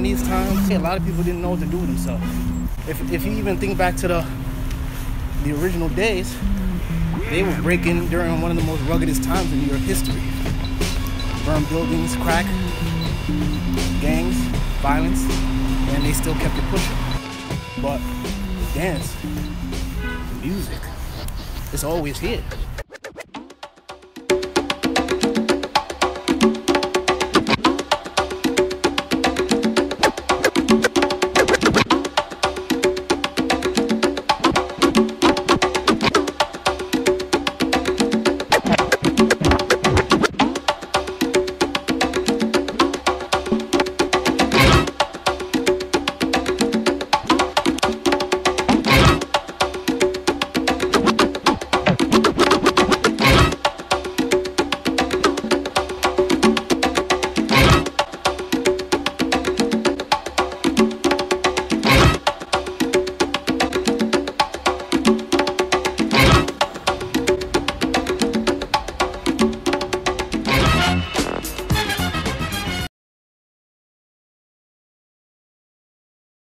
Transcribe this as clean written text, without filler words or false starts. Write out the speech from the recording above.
these times, a lot of people didn't know what to do with themselves. If you even think back to the original days, they were breaking during one of the most ruggedest times in New York history. Burned buildings, crack, gangs, violence, and they still kept it pushing. But the dance, the music, it's always here.